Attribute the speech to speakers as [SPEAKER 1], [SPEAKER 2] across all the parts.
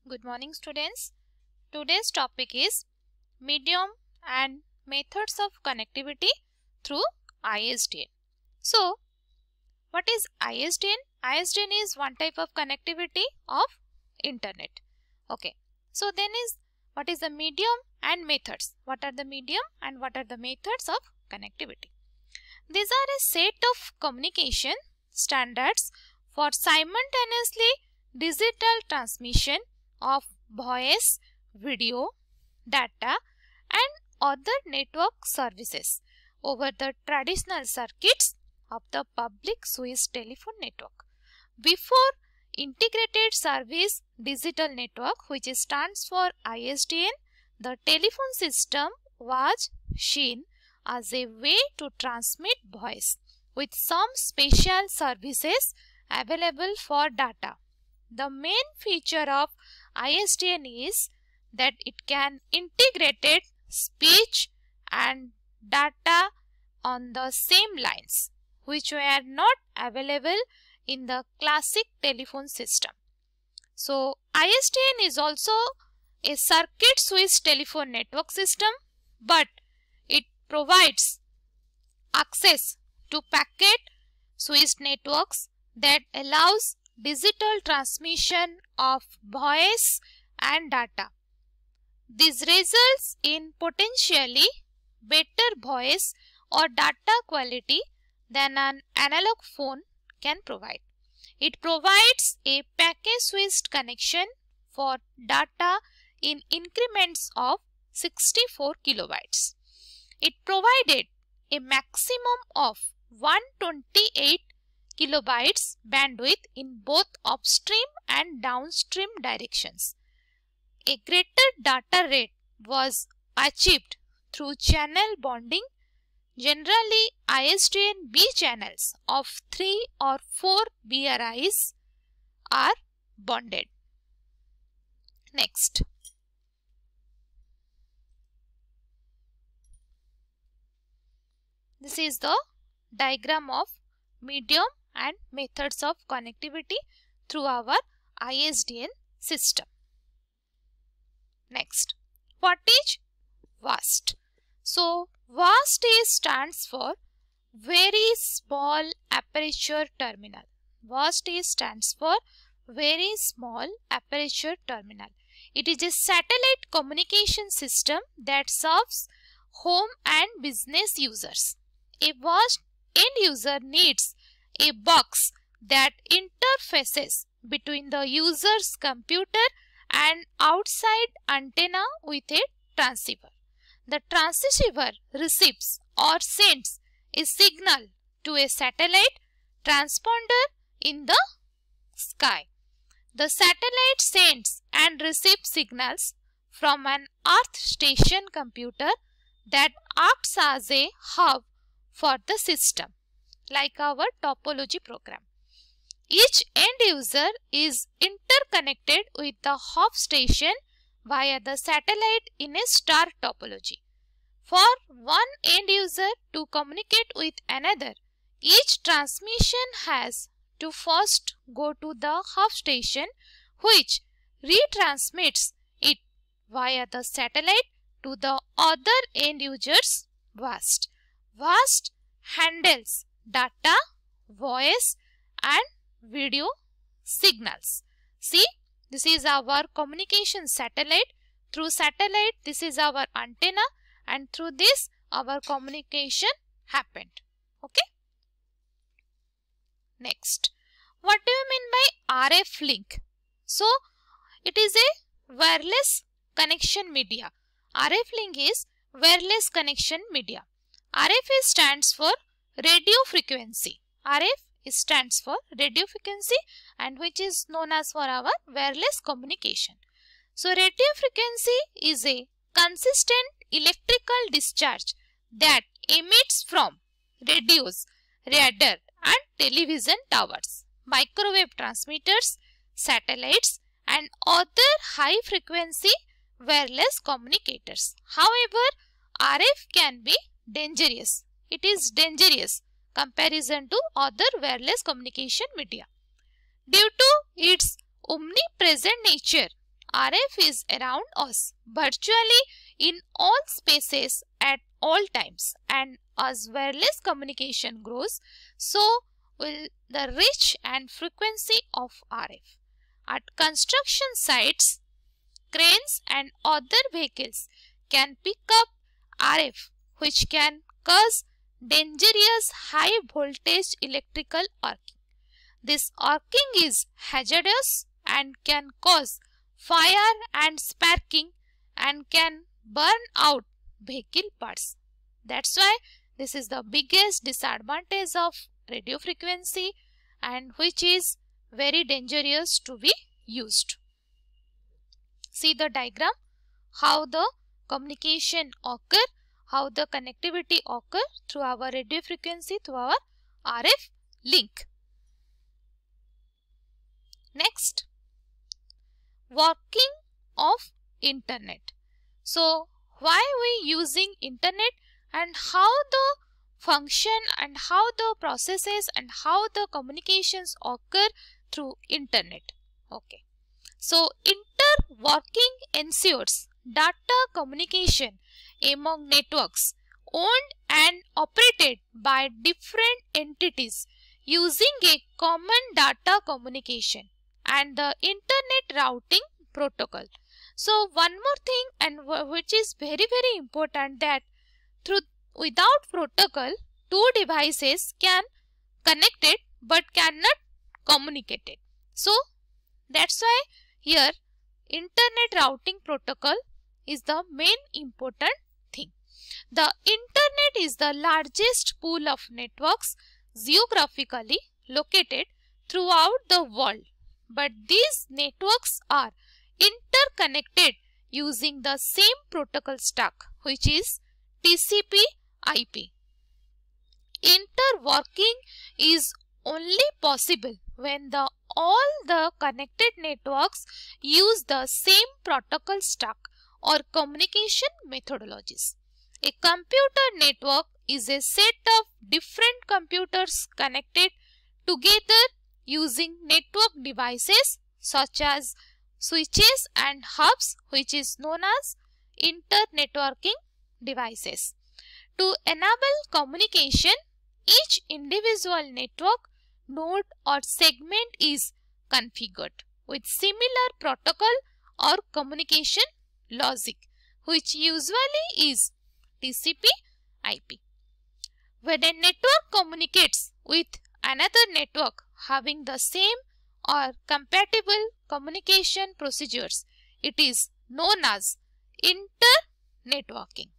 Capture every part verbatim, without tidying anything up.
[SPEAKER 1] Good morning, students. Today's topic is medium and methods of connectivity through I S D N. So, what is I S D N? I S D N is one type of connectivity of internet. Okay. So, then is what is the medium and methods? What are the medium and what are the methods of connectivity? These are a set of communication standards for simultaneously digital transmission of voice, video, data and other network services over the traditional circuits of the public switch telephone network. Before Integrated Service Digital Network, which stands for I S D N, the telephone system was seen as a way to transmit voice with some special services available for data. The main feature of I S D N is that it can integrate speech and data on the same lines, which were not available in the classic telephone system. So, I S D N is also a circuit switch telephone network system, but it provides access to packet switched networks that allows digital transmission of voice and data. This results in potentially better voice or data quality than an analog phone can provide. It provides a packet switched connection for data in increments of sixty-four kilobytes. It provided a maximum of one hundred twenty-eight kilobytes bandwidth in both upstream and downstream directions. A greater data rate was achieved through channel bonding. Generally, I S D N B channels of three or four B R Is are bonded. Next. This is the diagram of medium and methods of connectivity through our I S D N system. Next, what is V A S T? So, V A S T stands for Very Small Aperture Terminal. V A S T stands for Very Small Aperture Terminal. It is a satellite communication system that serves home and business users. A V A S T end user needs a box that interfaces between the user's computer and outside antenna with a transceiver. The transceiver receives or sends a signal to a satellite transponder in the sky. The satellite sends and receives signals from an earth station computer that acts as a hub for the system, like our topology program. Each end user is interconnected with the hub station via the satellite in a star topology. For one end user to communicate with another, each transmission has to first go to the hub station, which retransmits it via the satellite to the other end user's V A S T. V A S T handles data, voice and video signals. See, this is our communication satellite. Through satellite, this is our antenna, and through this our communication happened. Okay. Next, what do you mean by R F link? So, it is a wireless connection media. R F link is wireless connection media. R F stands for radio frequency. R F stands for radio frequency, and which is known as for our wireless communication. So, radio frequency is a consistent electrical discharge that emits from radios, radar and television towers, microwave transmitters, satellites and other high frequency wireless communicators. However, R F can be dangerous. It is dangerous comparison to other wireless communication media. Due to its omnipresent nature, R F is around us, virtually in all spaces at all times, and as wireless communication grows, so will the reach and frequency of R F. At construction sites, cranes and other vehicles can pick up R F, which can cause dangerous high voltage electrical arcing. This arcing is hazardous and can cause fire and sparking and can burn out vehicle parts. That's why this is the biggest disadvantage of radio frequency, and which is very dangerous to be used. See the diagram, how the communication occur, how the connectivity occur through our radio frequency, through our R F link. Next, working of internet. So why we using internet and how the function and how the processes and how the communications occur through internet. Okay. So interworking ensures data communication among networks owned and operated by different entities using a common data communication and the internet routing protocol. So one more thing, and which is very very important, that through without protocol two devices can connect it but cannot communicate it. So that's why here internet routing protocol is the main important thing. The internet is the largest pool of networks geographically located throughout the world, but these networks are interconnected using the same protocol stack, which is T C P I P. Interworking is only possible when the all the connected networks use the same protocol stack or communication methodologies. A computer network is a set of different computers connected together using network devices such as switches and hubs, which is known as internetworking devices. To enable communication, each individual network node or segment is configured with similar protocol or communication logic, which usually is T C P I P. When a network communicates with another network having the same or compatible communication procedures, it is known as internetworking.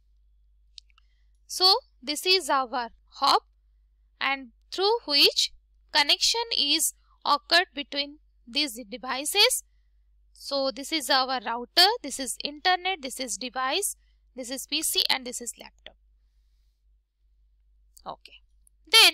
[SPEAKER 1] So this is our hub, and through which connection is occurred between these devices. So this is our router, this is internet, this is device, this is P C, and this is laptop. Okay. Then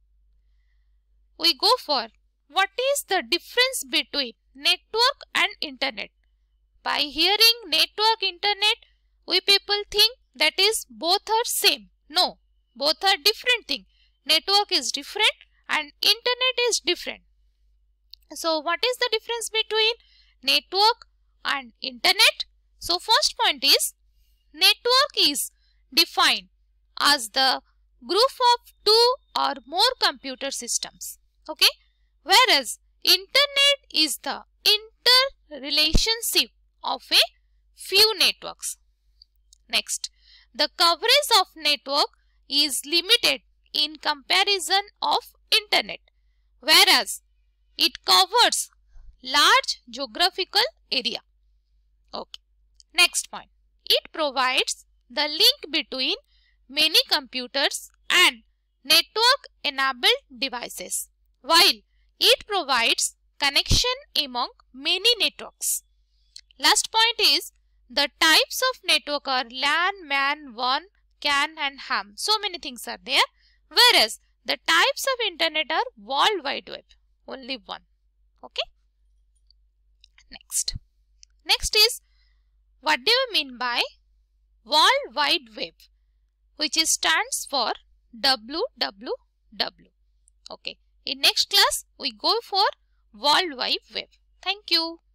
[SPEAKER 1] we go for what is the difference between network and internet. By hearing network, internet, we people think that is both are same. No, both are different thing. Network is different and internet is different. So what is the difference between network and internet? So first point is, network is defined as the group of two or more computer systems. Okay, whereas internet is the interrelationship of a few networks. Next, the coverage of network is limited in comparison of internet, whereas it covers large geographical area. Okay. Next point, it provides the link between many computers and network enabled devices, while it provides connection among many networks. Last point is, the types of network are LAN, MAN, WAN, CAN and HAM. So many things are there, whereas the types of internet are World Wide Web, only one. Okay. Next. Next is, what do you mean by World Wide Web, which is stands for W W W. Okay. In next class, we go for World Wide Web. Thank you.